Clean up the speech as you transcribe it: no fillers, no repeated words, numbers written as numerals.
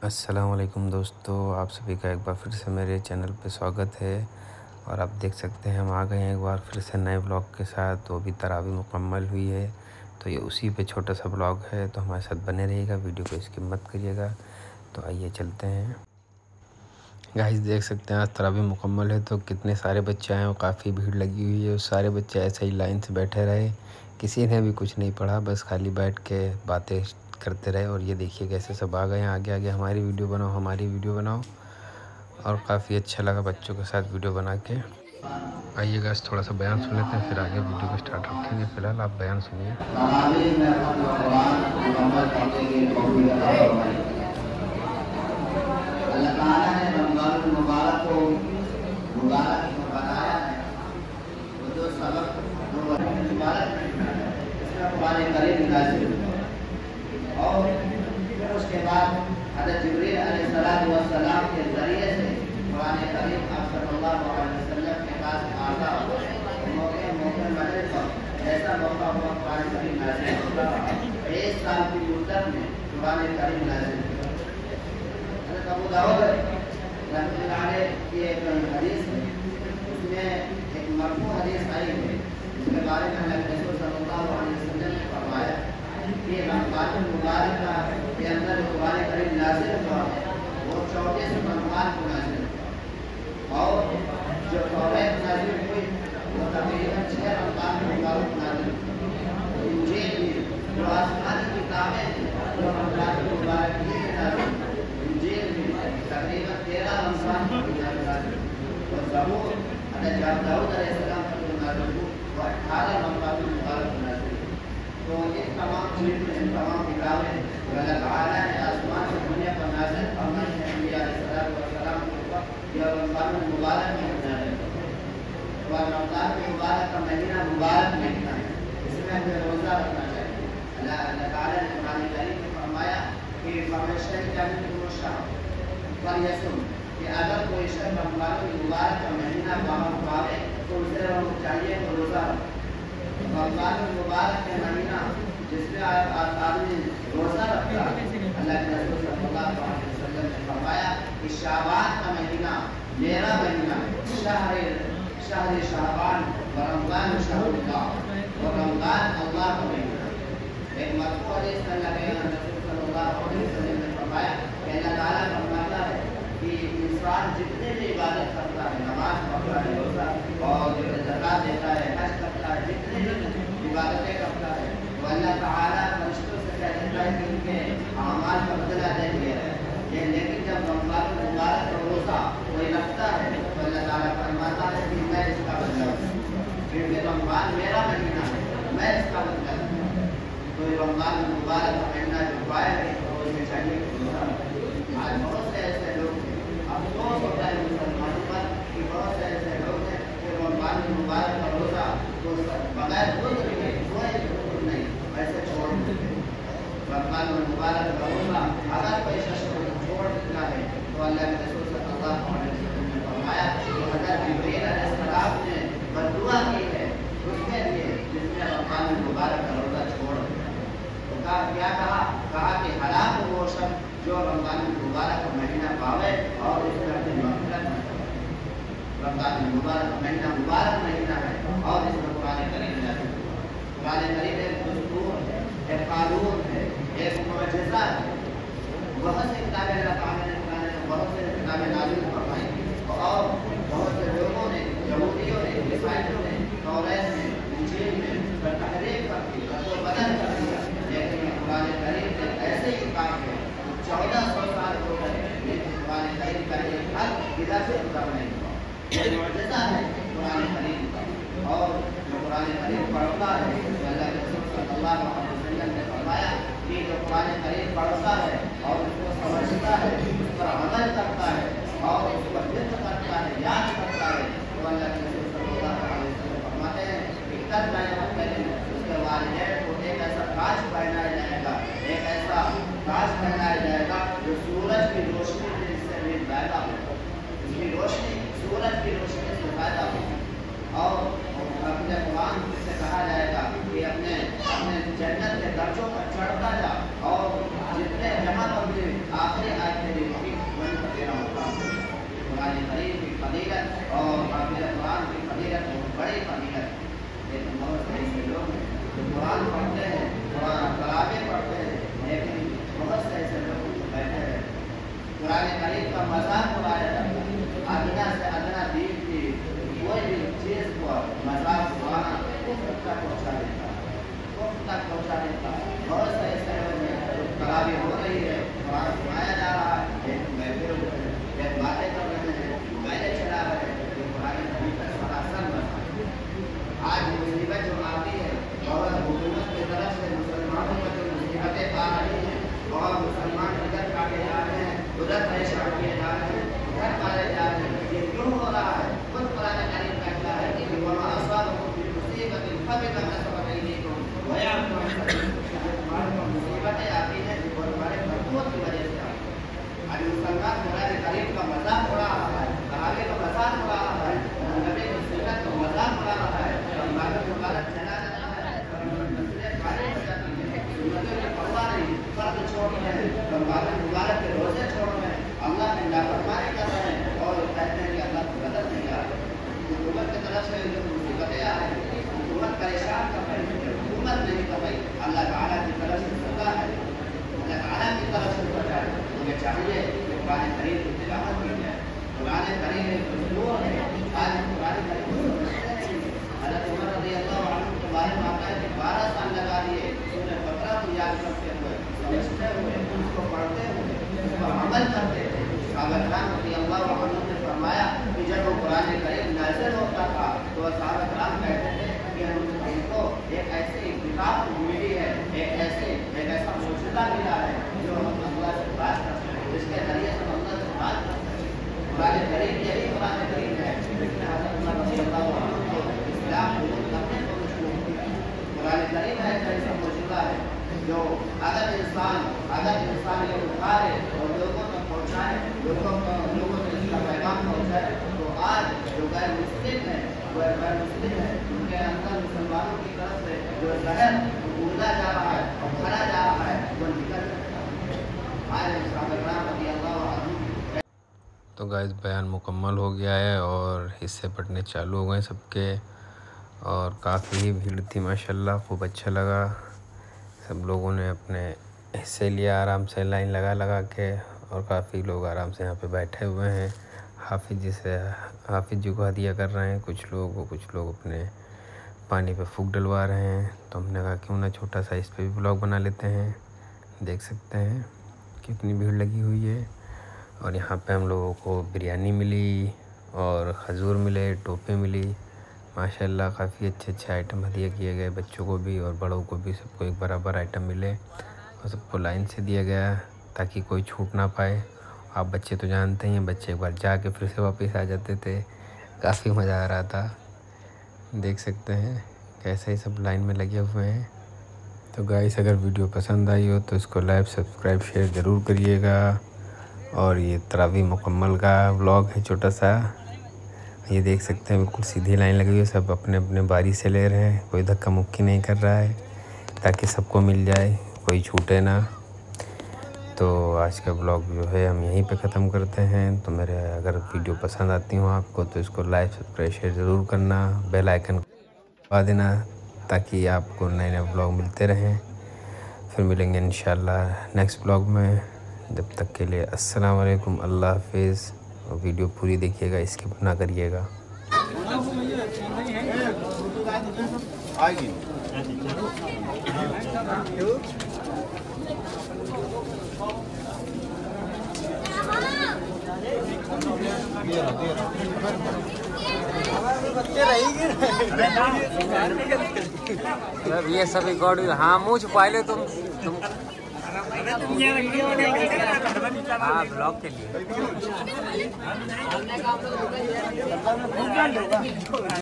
अस्सलाम वालेकुम दोस्तों, आप सभी का एक बार फिर से मेरे चैनल पे स्वागत है। और आप देख सकते हैं हम आ गए हैं एक बार फिर से नए ब्लॉग के साथ। तो अभी तरावी मुकम्मल हुई है, तो ये उसी पे छोटा सा ब्लॉग है, तो हमारे साथ बने रहिएगा, वीडियो को स्किप मत करिएगा। तो आइए चलते हैं। गाइस देख सकते हैं आज तरावी मुकम्मल है, तो कितने सारे बच्चे आए हैं और काफ़ी भीड़ लगी हुई है। सारे बच्चे ऐसे ही लाइन से बैठे रहे, किसी ने भी कुछ नहीं पढ़ा, बस खाली बैठ के बातें करते रहे। और ये देखिए कैसे सब आ गए हैं, आगे आगे हमारी वीडियो बनाओ, हमारी वीडियो बनाओ। और काफ़ी अच्छा लगा बच्चों के साथ वीडियो बना के। आइए गाइस थोड़ा सा बयान सुन लेते हैं, फिर आगे वीडियो को स्टार्ट रखेंगे। फिलहाल आप बयान सुनिए। और उसके बाद हज़रत जिब्रील अलैहिस्सलाम के ज़रिए से कुरान करीम आप सल्लल्लाहु अलैहि वसल्लम के पास आता मौके मजलिस पर ऐसा मौका हुआ कुरान करीम नाज़िल होगा। 1 साल की मुद्दत में कुरान करीम नाज़िल हुआ। हज़रत अबू दाऊद रहमतुल्लाह अलैह की एक हदीस है, उसमें एक मरफू हदीस आई है, इसके बारे में अल्लाह के रसूल सल्लल्लाहु अलैहि वसल्लम ने फरमाया कि रमज़ान मुबारक के अंदर कुरान करीम नाज़िल हुआ, वो 34 रमज़ान को नाज़िल हुआ। और जो तौरात नाज़िल हुई वो तकरीबन 6 रमज़ान मुबारक को नाज़िल हुई। इंजील में जो आसमानी किताबें जो रमज़ान मुबारक की नाज़िल हुई, इंजील में तकरीबन 13 रमज़ान को नाज़िल हुई। और ज़बूर हज़रत दाऊद अलैहिस्सलाम को नाज़िल हुई, वो 18 रमज़ान मुबारक को नाज़िल हुई। तो ये तमाम चीज़ें, तमाम किताबें अल्लाह ताला ने आसमान से दुनिया पर नाज़िल फरमाई है। अंबिया अलैहिस्सलाम के ऊपर यह रमज़ान मुबारक में नाज़िल हुआ। और रमज़ान मुबारक का महीना मुबारक महीना है, इसमें हमें रोज़ा रखना चाहिए। अल्लाह ताला ने कुरान करीम में फरमाया कि फमशहर पर यसुम, कि अगर कोई शख्स रमज़ान मुबारक का महीना पावे तो उसे चाहिए तो रोज़ा रखे। रमज़ान मुबारक के महीना जिसमें आदमी रोज़ा रखता है, अल्लाह के रसूल सल्लल्लाहु अलैहि वसल्लम ने फरमाया कि शाबान का महीना मेरा महीना है। शहर शाबान व रमज़ान शहरुल्लाह, और रमज़ान अल्लाह का महीना। एक मरफू हदीस में अल्लाह के रसूल सल्लल्लाहु अलैहि वसल्लम ने फरमाया कि अल्लाह ताला फरमाता है कि इंसान जितने भी इबादत करता है, नमाज पढ़ता है, रोज़ा और ज़कात देता है, हज करता है, जितने भी इबादतें करता है, तो अल्लाह ताला फरिश्तों से कह देता है कि इनके अमाल का बदला दे दिया है। लेकिन जब रमज़ान मुबारक का रोज़ा कोई रखता है तो अल्लाह ताला फरमाता है कि मैं इसका बदला दूँ, क्योंकि रमज़ान मेरा महीना है, मैं इसका बदला दूँ। तो रमज़ान मुबारक का महीना जो पाया है तो उसे चाहिए कि रोज़ा। आज बहुत से ऐसे लोग हैं, अफसोस होता है मुसलमानों पर कि बहुत से ऐसे लोग हैं कि रमज़ान मुबारक का रोज़ा तो बगैर उज़्र के कोई उज़्र नहीं ऐसे छोड़ देते हैं। रमज़ान मुबारक का रोज़ा अगर कोई शख्स छोड़ देता है तो अल्लाह के रसूल सल्लल्लाहु अलैहि वसल्लम ने फरमाया कि हज़रत जिब्रील अलैहिस्सलाम ने बद्दुआ की है उसके लिए जिसने रमज़ान मुबारक का रोज़ा छोड़ दिया। तो क्या कहा कि हलाक वो शख्स जो रमज़ान मुबारक का महीना पावे और उसमें अपनी मग़फ़िरत न करे। रमज़ान मुबारक महीना मुबारक महीना है और इसमें कुरान करीम नाज़िल हुआ। कुरान करीम एक दस्तूर है, एक कानून है, एक मुअज़्ज़िज़ा है। बहुत से किताबें अल्लाह ताला ने बहुत से किताबें नाज़िल फरमाई और बहुत से लोगों ने, यहूदियों ने, ईसाइयों ने तौरात में, इंजील में तहरीफ कर दी, उसको बदल कर दिया। लेकिन कुरान करीम ने ऐसे ही काम है 1400 साल हो गए, लेकिन कुरान करीम का एक हर्फ इधर से उधर नहीं हुआ। ये मुअज़्ज़िज़ा है कुरान करीम का। और जो कुरान करीम पढ़ता है तो अल्लाह के रसूल सल्लल्लाहु अलैहि वसल्लम ने फरमाया कि जो कुरान करीम पढ़ता है और उसको समझता है, उस पर अमल करता है और उसको हिफ्ज़ करता है, याद करता है, तो अल्लाह के रसूल सल्लल्लाहु अलैहि वसल्लम फरमाते हैं कि कल उसके वालिदैन को एक ऐसा ताज पहनाया जाएगा, एक ऐसा ताज पहनाया जाएगा जो सूरज की रोशनी से भी पैदा हो, उसकी रोशनी सूरज की रोशनी से पैदा हो। और अपने कुरान से कहा जाएगा कि अपने जन्नत के दर्जों पर चढ़ता जा और जितने जहाँ कुरान करीम का मजाक उड़ाया जाता है। अदना से अदना दीन की कोई भी चीज को मजाक उड़ाना तक पहुँचा देता है, तक पहुँचा देता है। बहुत से ऐसे कलावी हो रही है, कुरान सुनाया जा रहा है, एक बातें कर रहे हैं, मोबाइलें चला रहे हैं, कुरान करीम का सरासर मजाक। आज मुसीबत जो आती है और हुकूमत की तरफ से मुसलमानों पर जो मुसीबतें आ रही हैं और मुसलमान इधर काटे जा रहे हैं, उधर परेशान किए जा रहे हैं, उधर मारे जा रहे हैं, ये क्यों हो रहा है? खुद कुरान करीम कहता है कि वमा असाबकुम फी मुसीबतिन फबिमा कसबत अयदीकुम व यअफू अन कसीर। हमारे पर मुसीबतें आती हैं और हमारे करतूत की वजह से आती हैं। आज मुसलमान कुरान करीम का मजाक उड़ा रहा है, सहाबे का मजाक उड़ा रहा है, नबी की सुन्नत का मजाक उड़ा रहा है, मुबारक मुबारक चला जाता है, मस्जिदें खाली हो जाती हैं, सुन्नतों की परवाह नहीं, फर्ज छोड़ रहे हैं, मुबारक मुबारक के रोजे छोड़ रहे हैं, अल्लाह की नाफरमानी कर रहे हैं और कहते हैं कि अल्लाह की मदद नहीं आ रही। हुकूमत की तरफ से जो मुसीबतें आ रही हैं, हुकूमत परेशान कर रही है, हुकूमत नहीं कर रही, अल्लाह ताला की तरफ से सजा है, अल्लाह ताला की तरफ से सजा है। मुझे चाहिए कि कुरान करीम की तिलावत की जाए। कुरान करीम एक नूर है। आज कुरान करीम को समझते हैं। हज़रत उमर रज़ियल्लाहु अन्हु के बारे में आता है कि 12 साल लगा दिए सूरह बकरा को याद करते हुए, समझते हुए, उसको पढ़ते हुए, उस पर अमल करते थे। सहाबा किराम रज़ियल्लाहु अन्हुम ने फरमाया कि जब वो कुरान करीम नाज़िल होता था तो सहाबा किराम कहते थे कि हमको एक ऐसी किताब मिली है, एक ऐसा मौजूदा मिला है जो हम अल्लाह से बात कर सकते हैं, जिसके जरिए हम अल्लाह से बात कर सकते हैं। कुरान करीम यही कुरान करीम है। लेकिन हज़रत उमर रज़ियल्लाहु अन्हु को इस्लाम कबूल करने को मजबूर किया। कुरान करीम है ऐसा मौजूदा है जो अगर इंसान ये उठाए और लोगों तक पहुँचाए, लोगों तक इसका पैगाम पहुँचाए, तो आज जो गैर मुस्लिम है उनके अंदर मुसलमानों की तरफ से जो जहर कूदा जा रहा है और भरा जा रहा है वो निकल सकता है। आज तो गाइस बयान मुकम्मल हो गया है और हिस्से पढ़ने चालू हो गए सबके, और काफ़ी भीड़ थी माशाल्लाह, खूब अच्छा लगा। सब लोगों ने अपने हिस्से लिया आराम से लाइन लगा के, और काफ़ी लोग आराम से यहाँ पे बैठे हुए हैं। हाफिज़ जी को हदिया कर रहे हैं कुछ लोग अपने पानी पे फूंक डलवा रहे हैं। तो हमने कहा क्यों ना छोटा सा इस पे भी ब्लॉग बना लेते हैं। देख सकते हैं कितनी भीड़ लगी हुई है। और यहाँ पे हम लोगों को बिरयानी मिली और खजूर मिले, टोपे मिली, माशाल्लाह काफ़ी अच्छे आइटम हदिया किए गए, बच्चों को भी और बड़ों को भी, सबको एक बराबर आइटम मिले और सबको लाइन से दिया गया ताकि कोई छूट ना पाए। आप बच्चे तो जानते ही हैं, बच्चे एक बार जाके फिर से वापस आ जाते थे। काफ़ी मज़ा आ रहा था। देख सकते हैं कैसे ही सब लाइन में लगे हुए हैं। तो गाइस अगर वीडियो पसंद आई हो तो इसको लाइक, सब्सक्राइब, शेयर ज़रूर करिएगा। और ये तरावी मुकम्मल का व्लॉग है छोटा सा। ये देख सकते हैं बिल्कुल सीधी लाइन लगी हुई है, सब अपने अपने बारी से ले रहे हैं, कोई धक्का मुक्की नहीं कर रहा है ताकि सबको मिल जाए, कोई छूटे ना। तो आज का ब्लॉग जो है हम यहीं पे ख़त्म करते हैं। तो मेरे अगर वीडियो पसंद आती हो आपको तो इसको लाइक, सब्सक्राइब, शेयर ज़रूर करना, बेल आइकन दबा देना ताकि आपको नए नए ब्लॉग मिलते रहें। फिर मिलेंगे इंशाल्लाह नेक्स्ट ब्लॉग में। जब तक के लिए अस्सलाम वालेकुम, अल्लाह हाफिज़। और वीडियो पूरी देखिएगा, स्किप ना करिएगा। ये सब रिकॉर्ड, हाँ मुँह छुपा ले तुम हाँ ब्लॉग के लिए।